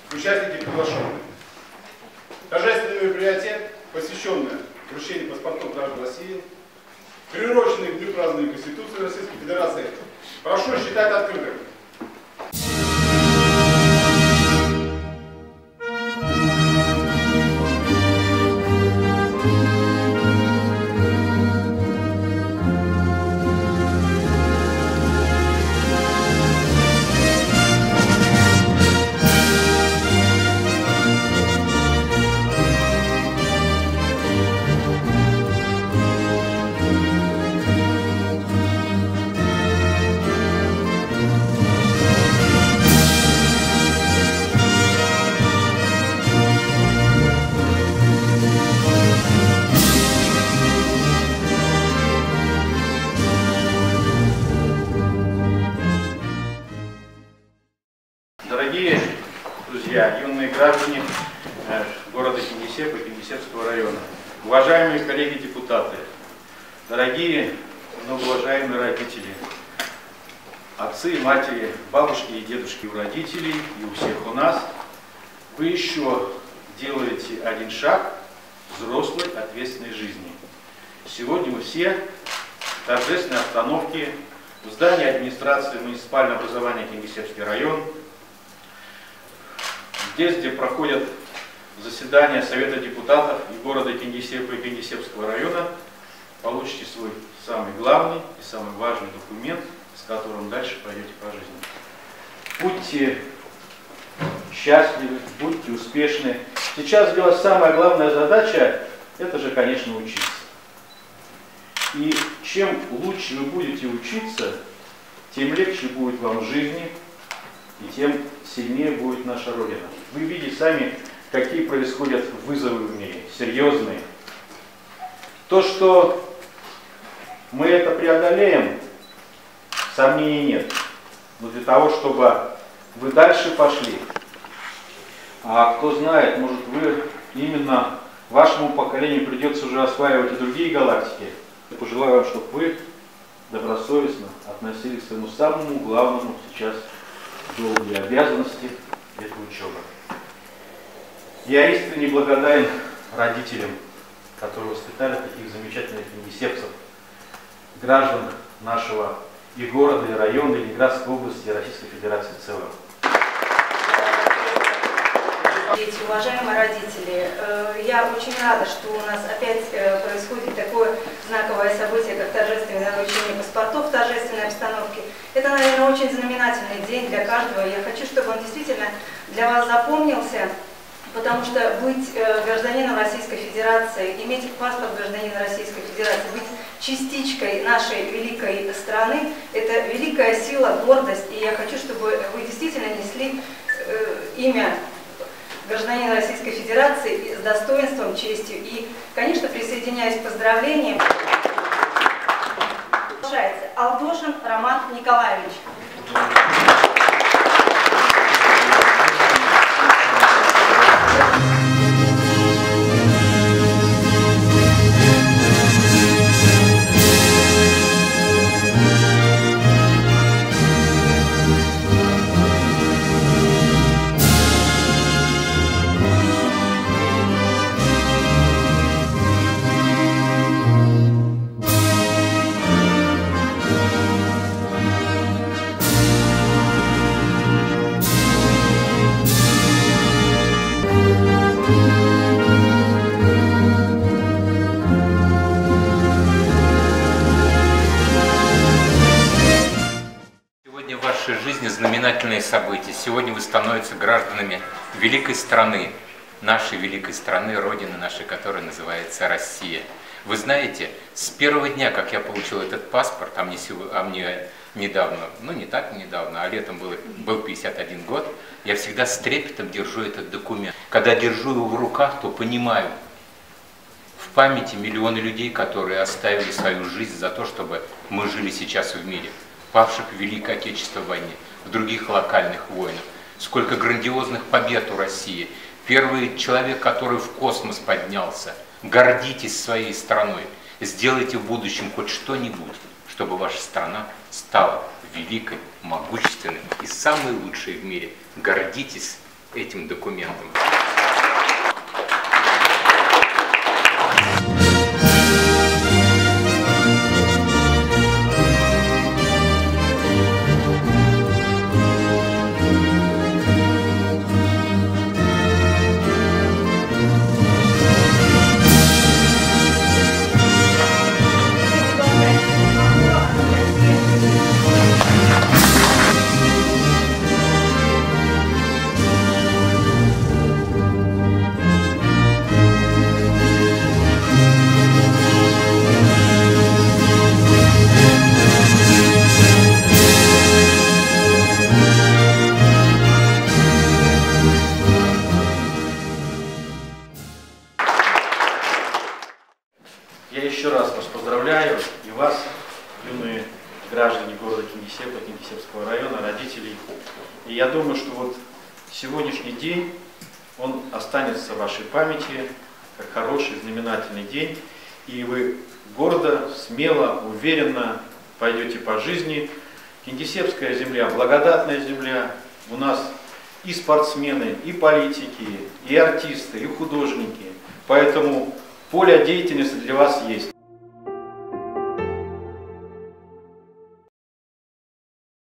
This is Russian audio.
Участники приглашенные. Торжественное мероприятие, посвященное вручению паспортов граждан России, приуроченное к Дню празднования Конституции Российской Федерации, прошу считать открытым. Дорогие друзья, юные граждане города Кингисеппа и Кингисеппского района, уважаемые коллеги-депутаты, дорогие, многоуважаемые родители, отцы, матери, бабушки и дедушки у родителей и у всех у нас, вы еще делаете один шаг взрослой ответственной жизни. Сегодня мы все в торжественной обстановке в здании администрации муниципального образования Кингисеппский район, здесь, где проходят заседания Совета депутатов и города Кингисеппа и Кингисеппского района, получите свой самый главный и самый важный документ, с которым дальше пойдете по жизни. Будьте счастливы, будьте успешны. Сейчас для вас самая главная задача – это же, конечно, учиться. И чем лучше вы будете учиться, тем легче будет вам в жизни, и тем сильнее будет наша Родина. Вы видите сами, какие происходят вызовы в мире, серьезные. То, что мы это преодолеем, сомнений нет. Но для того, чтобы вы дальше пошли, а кто знает, может вы именно вашему поколению придется уже осваивать и другие галактики, я пожелаю вам, чтобы вы добросовестно относились к своему самому главному сейчас долгу и обязанности – это учеба. Я искренне благодарен родителям, которые воспитали таких замечательных кингисеппцев, граждан нашего и города, и района, и Ленинградской области, и Российской Федерации в целом. Уважаемые родители, я очень рада, что у нас опять происходит такое знаковое событие, как торжественное вручение паспортов в торжественной обстановке. Это, наверное, очень знаменательный день для каждого. Я хочу, чтобы он действительно для вас запомнился, потому что быть гражданином Российской Федерации, иметь паспорт гражданина Российской Федерации, быть частичкой нашей великой страны, это великая сила, гордость. И я хочу, чтобы вы действительно несли имя гражданина Российской Федерации с достоинством, честью. И, конечно, присоединяюсь к поздравлениям. Алдошин Роман Николаевич. Знаменательные события. Сегодня вы становитесь гражданами великой страны, нашей великой страны, Родины нашей, которая называется Россия. Вы знаете, с первого дня, как я получил этот паспорт, а мне недавно, ну не так недавно, а летом был 51 год, я всегда с трепетом держу этот документ. Когда держу его в руках, то понимаю, в памяти миллионы людей, которые оставили свою жизнь за то, чтобы мы жили сейчас в мире, павших в Великой Отечественной войне, в других локальных войнах. Сколько грандиозных побед у России. Первый человек, который в космос поднялся. Гордитесь своей страной. Сделайте в будущем хоть что-нибудь, чтобы ваша страна стала великой, могущественной и самой лучшей в мире. Гордитесь этим документом. Я еще раз вас поздравляю, и вас, юные граждане города Кингисеппа, Кингисеппского района, родителей. И я думаю, что вот сегодняшний день, он останется в вашей памяти, как хороший, знаменательный день. И вы гордо, смело, уверенно пойдете по жизни. Кингисеппская земля, благодатная земля. У нас и спортсмены, и политики, и артисты, и художники. Поэтому поле деятельности для вас есть.